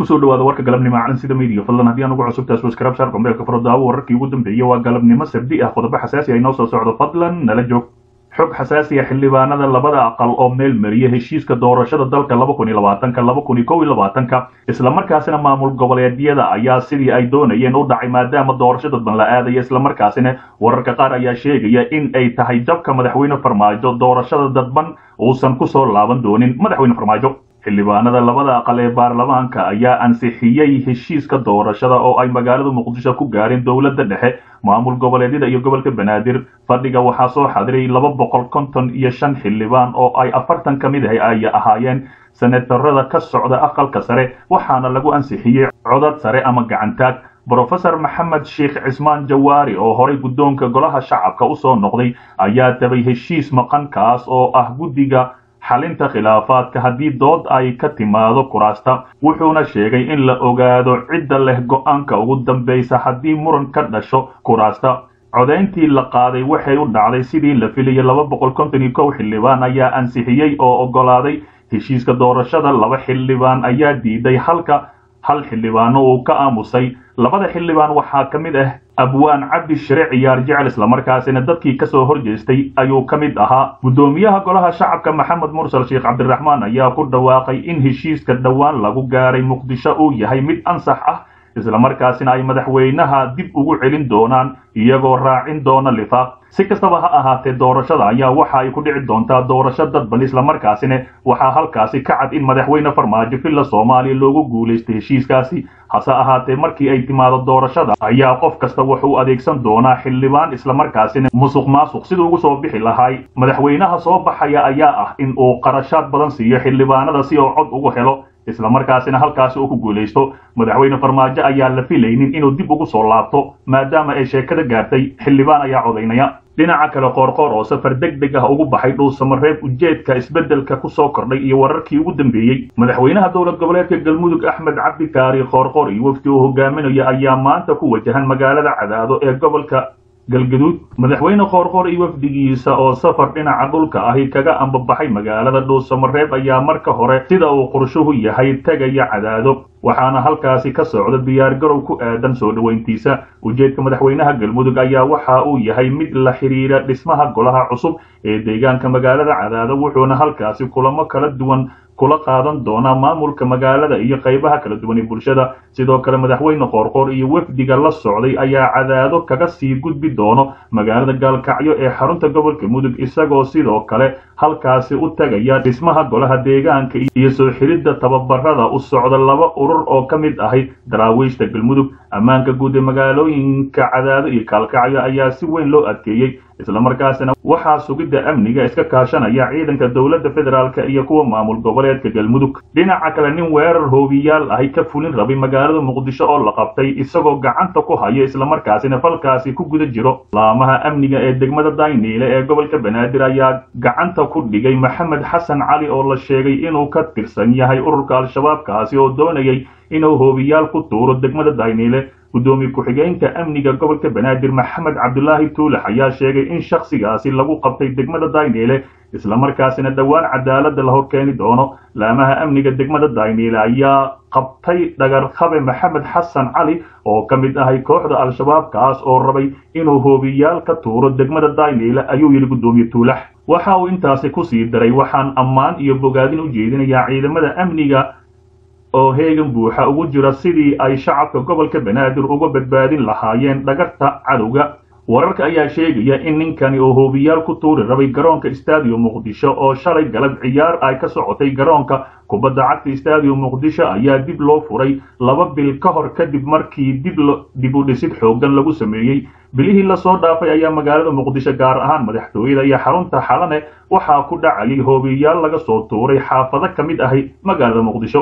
kusoo dhawaada warka galabnimo macalin sida media fadlan haddii aan ugu cusubtahay subscribe share kombeelka fardaabo wararkii ugu dambeeyay waa galabnimo sabdi ah qodobo xasaasi ah inoo soo socdo fadlan nala joog xog xasaasi ah xildhibaanada labada aqal oo meel mariya heshiiska doorashada dalka 2020-2021 isla markaasina maamul goboleedyada ayaa sidii ay doonayeen u dhacay maadaama doorashada dadban la aadayo isla markaasina wararka qaar ayaa sheegaya in ay tahay jabka madaxweyne Farmaajo doorashada dadban uusan kusoo laaban doonin madaxweyne Farmaajo xildhibaanada labada aqal ee baarlamaanka ayaa ansixiyay heshiiska doorashada oo ay magaalada Muqdisho ku gaareen dawladda dhexe maamul goboleedyada iyo gobolka Banaadir fadhiga waxaa soo xadiray 255 xildhibaan oo ay 40 kamid ay ahaayeen senatorada ka socda aqalka sare waxaana lagu ansixiyay codad sare ama gacantaag Professor Maxamed Sheikh Cismaan Jawaari oo horay guddoonka golaha shacabka u soo noqday ayaa tabay heshiis maqan kaas oo ah guddiga xalinta khilaafaadka haddii dood ay ka timaado kuraasta wuxuuna sheegay in la ogaado cidda leh go'aanka ugu dambaysa haddii muran ka dhasho kuraasta codeyntii la qaaday waxay u dhacday sidii la filayay 251 xildhibaan ayaa ansixiyay oo ogolaaday heshiiska doorashada 2 xildhibaan ayaa diiday halka hal xildhibaan uu ka aamusay labada xildhibaan waxaa kamid ah abwaan cabdi shariic ciyaar jecel isla markaasina dadkii ka soo horjeestay ayuu kamid ahaa gudoomiyaha golaha shacabka maxamed mursal sheekh cabdiraxmaan ayaa ku dhawaaqay in heshiiska dhawaan lagu gaaray Muqdisho uu yahay mid ansax ah isla markaasina ay madaxweynaha dib ugu celin doonaan iyagoo raacin doona lifaaq si kastaba ha ahaatee doorashada ayaa waxa ay ku dhici doontaa doorasho dadban isla markaasina waxaa halkaasi ka cad in madaxweyne Farmaajo filla Soomaaliya loogu guuleystay heshiiskaasi hase ahaatee markii ay timaado doorashada ayaa qof kasta wuxuu adeegsan doonaa xildhibaan isla markaasina musuqmaasuq sidoo ugu soo bixi lahaay madaxweynaha soo baxaya ayaa ah in uu qarashaad badan siiyo xildhibaanada si uu cod ugu helo isla markaasina halkaasi uu ku guuleysto madaxweyne Farmaajo ayaa la filaynin inuu dib ugu soo laabto maadaama ay sheekada gaartay xildhibaan ayaa codeynaya dhinaca kale qoorqoor oo safar degdeg ah ugu baxay dhuusamareeb ujeedka isbedelka ku soo kordhay iyo wararkii ugu dambeeyay madaxweynaha dowlad goboleedka galmudug Axmed Cabdi Kaari qoorqoor iyo wafdi uu hogaaminayo ayaa maanta ku wajahan magaalada Cadaado ee gobolka galgaduud madaxweyne qoorqoor iyo wafdigiisa oo safar dhinaca dhulka ahi kaga ambabaxay magaalada dhuusamareeb ayaa marka hore sida uu qorshuhu yahay tagaya Cadaado waxaana halkaasi ka socda diyaar garow ku aadan soo dhaweyntiisa ujeedka madaxweynaha galmudug ayaa waxa uu yahay mid la xiriira dhismaha golaha cusub ee deegaanka magaalada Cadaado wuxuuna halkaasi kulamo kala duwan kula qaadan doona maamulka magaalada iyo qaybaha kala duwan ee bulshada sidoo kale madaxweyne qoorqoor iyo wafdiga la socday ayaa Cadaado kaga sii gudbi doono magaalada Gaalkacyo ee xarunta gobolka Mudug isagoo sidoo kale halkaasi u tagaya dhismaha golaha deegaanka iyo soo xiridda tababarada u socda laba urur oo kamid ahi daraawiishta galmudug ammaanka guud ee magaalooyinka Cadaado iyo Gaalkacyo ayaa si weyn loo adkeeyay isla markaasina waxaa sugidda amniga iska kaashanaya ciidanka dawladda federaalka iyo kuwa maamul goboleedka galmudug dhinaca kale nin weerar hoobiyaal ahi ka fulin rabay magaalada Muqdisho oo la qabtay isagoo gacanta ku haya isla markaasina falkaasi ku guda jiro laamaha amniga ee degmada Dayniile ee gobolka Banaadir ayaa gacanta ku dhigay Maxamed Xasan Cali oo la sheegay inuu ka tirsan yahay ururka al-shabaab kaasi oo doonayay inuu hoobiyaal ku tuuro degmada Dayniile gudoomiye ku-xigeenka amniga gobolka Banaadir Maxamed Cabdullaahi Tuulax ayaa sheegay in shakhsigaasi lagu qabtay degmada Dayniile isla markaasina dhawaan cadaaladda la horkeeni doono laamaha amniga degmada Dayniile ayaa qabtay dhagarqabe Maxamed Xasan Cali oo kamid ahay kooxda al-shabaab kaas oo rabay inuu hoobiyaal ka tuuro degmada Dayniile ayuu yiri gudoomiye Tuulax waxa uu intaasi ku sii daray waxaan ammaan iyo bogaadin u jeedinayaa ciidamada amniga oo heegan buuxa ugu jira sidii ay shacabka gobolka Banaadir uga badbaadin lahaayeen dhagarta cadowga wararka ayaa sheegaya in ninkani oo hoobiyaal ku tuuri rabay garoonka Stadium Muqdisho oo shalay galab ciyaar ay ka socotay garoonka kubadda cagta Stadium Muqdisho ayaa dib loo furay 2 bil ka hor kadib markii dib u dhisid xoogan lagu sameeyay bilihii la soo dhaafay ayaa magaalada Muqdisho gaar ahaan madaxtooyada iyo xarunta xalane waxaa ku dhacay hoobiyaal laga soo tuuray xaafado kamid ahi magaalada Muqdisho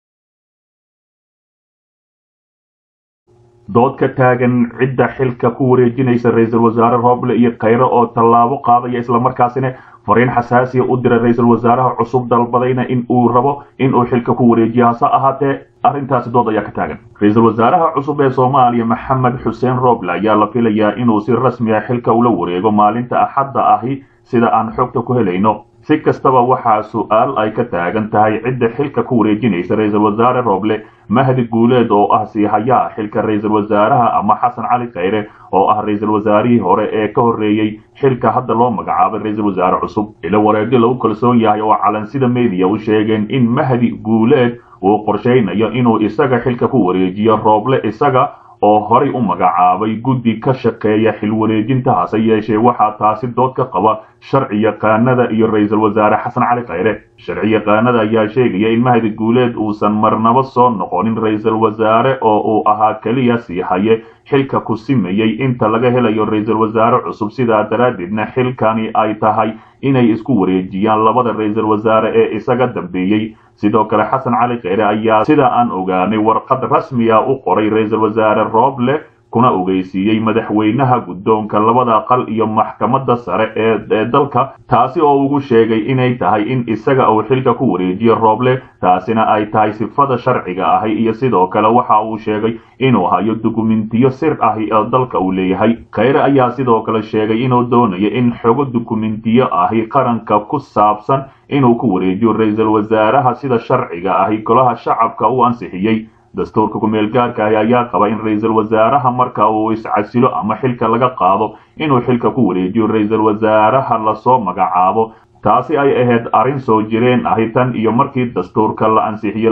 dood ka taagan cidda xilka ku wareejinaysa ra'iisul wasaare Roble iyo Khayre oo tallaabo qaadaya isla markaasina fariin xasaasi u diray ra'iisul wasaaraha cusub dalbadayna in uu rabo in uu xilka ku wareejiyo hase ahaatee arrintaasi dood ayaa ka taagan ra'iisul wasaaraha cusub ee Soomaaliya Maxamed Xuseen Roble ayaa la filayaa inuu si rasmi ah xilka ula wareego maalinta Axadda ahi sida aan xogta ku helayno si kastaba waxaa su'aal ay ka taagan tahay cidda xilka ku wareejinaysa ra'iisul wasaare Roble Mahdi Guuleed oo ah siihayaha xilka ra'iisul wasaaraha ama Xasan Cali Khayre oo ah ra'iisul wasaarihii hore ee ka horeeyay xilka hadda loo magacaabay ra'iisul wasaare cusub ila wareegyo lagu kalsoon yahay oo calansida media u sheegeen in Mahdi Guuleed uu qorsheynayo inuu isaga xilka ku wareejiyo Roble isaga oo horay u magacaabay guddi ka shaqeeya xil wareejinta hase yeeshee waxaa taasi dood ka qaba sharci yaqaanada iyo ra'iisul wasaare Xasan Cali Khayre sharci yaqaanada ayaa sheegaya in Mahdi Guuleed uusan marnaba soo noqonin ra'iisul wasaare oo uu ahaa kaliya sii haye xilka ku simeeyay inta laga helayo ra'iisul wasaare cusub sidaa daraaddeedna xilkani ay tahay inay isku wareejiyaan labada ra'iisul wasaare ee isaga dambeeyay sidoo kale Xasan Cali Khayre ayaa sida aan ogaanay warqad rasmi ah u qoray ra'iisul wasaare Roble kuna ogeysiiyay madaxweynaha guddoonka labada aqal iyo maxkamadda sare ee dalka taasi oo ugu sheegay inay tahay in isaga uu xilka ku wareejiyo Roble taasina ay tahay sifada sharciga ah iyo sidoo kale waxa uu sheegay inuu hayo dukumentiyo sir ah oo dalka uu leeyahay Khayre ayaa sidoo kale sheegay inuu doonayo in xogo dukumentiyo ah qaranka ku saabsan inuu ku wareejiyo ra'iisul wasaaraha sida sharciga ah golaha shacabka uu ansixiyay dastuurka ku meel gaarka ah ayaa qaba in ra'iisul wasaaraha marka uu iscasilo ama xilka laga qaado inuu xilka ku wareejiyo ra'iisul wasaaraha la soo magacaabo taasi ay ahayd arrin soo jireen ah tan iyo markii dastuurka la ansixiyay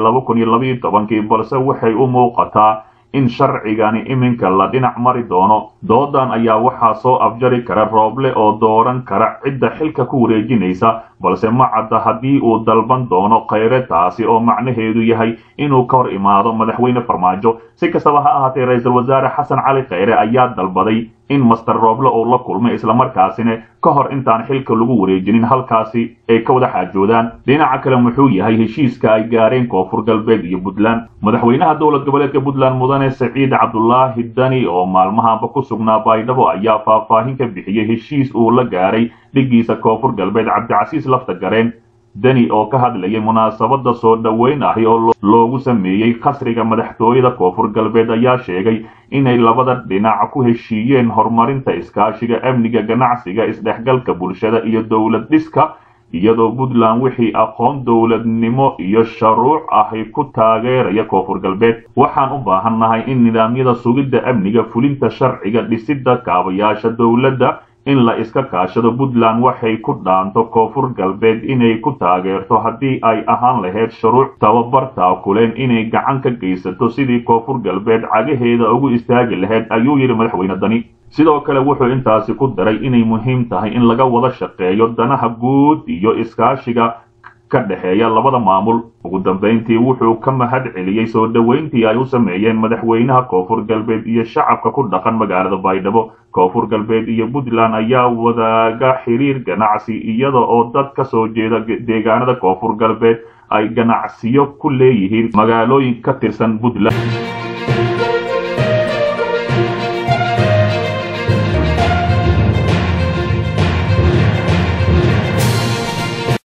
2012 balse waxay u muuqataa in sharcigani iminka la dhinac mari doono doodan ayaa waxaa soo afjari kara Roble oo dooran kara cidda xilka ku wareejinaysa balse ma cadda haddii uu dalban doono Khayre taasi oo macnaheedu yahay inuu ka hor imaado madaxweyne Farmaajo si kastaba ha ahaatee ra'iisul wasaare Xasan Cali Khayre ayaa dalbaday in Master Roble oo la kulmay isla markaasina ka hor intaan xilka lagu wareejinin halkaasi ay ka wada xaajoodaan dhinaca kale muxuu yahay heshiiska ay gaareen Koonfur Galbeed iyo Puntland madaxweynaha dowlad goboleedka Puntland mudane Saciid Cabdullaahi Dani oo maalmahanba ku sugnaa Baydhabo ayaa faahfaahin ka bixiyay heshiis uu la gaaray dhigiisa Koonfur Galbeed Cabdicasiis lafta gareen Dani oo ka hadlayay munaasabada soo dhaweyn ah oo loogu sameeyay qasriga madaxtooyada Koonfur Galbeed ayaa sheegay inay labada dhinac ku heshiiyeen horumarinta iskaashiga amniga ganacsiga isdhexgalka bulshada iyo dawlad dhiska iyadoo Puntland wixii aqoon dawladnimo iyo shuruuc ah ku taageeraya Koonfur Galbeed waxaan u baahanahay in nidaamyada sugidda amniga fulinta sharciga dhisidda kaabayaasha dawladda in la iska kaashado Puntland waxay ku dhaanto Koonfur Galbeed inay ku taageerto haddii ay ahaan lahayd shuruuc tababarta kuleen inay gacan ka geysato sidii Koonfur Galbeed cagaheeda ugu istaagi lahayd ayuu yiri madaxweyne Dani sidoo kale wuxuu intaasi ku daray inay muhiim tahay in laga wada shaqeeyo danaha guud iyo iskaashiga ka dhaxeeya labada maamul ugu dambeyntii wuxuu ka mahad celiyay soo dhaweyntii ay u sameeyeen madaxweynaha Koonfur Galbeed iyo shacabka ku dhaqan magaalada Baydhabo Koonfur Galbeed iyo Puntland ayaa wadaaga xiriir ganacsi iyada oo dad ka soo jeeda deegaanada Koonfur Galbeed ay ganacsiyo ku leeyihiin magaalooyin ka tirsan Puntland